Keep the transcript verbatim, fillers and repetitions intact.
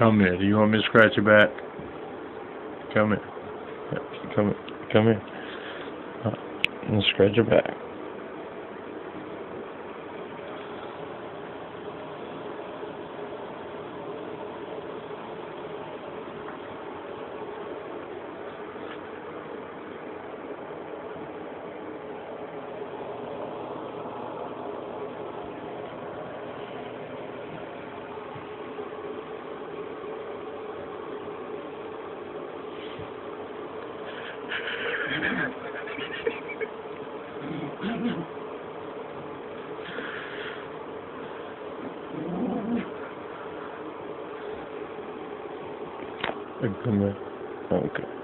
Come here. Do you want me to scratch your back? Come here. Come here. Come here. Uh, and scratch your back. Come here. Okay.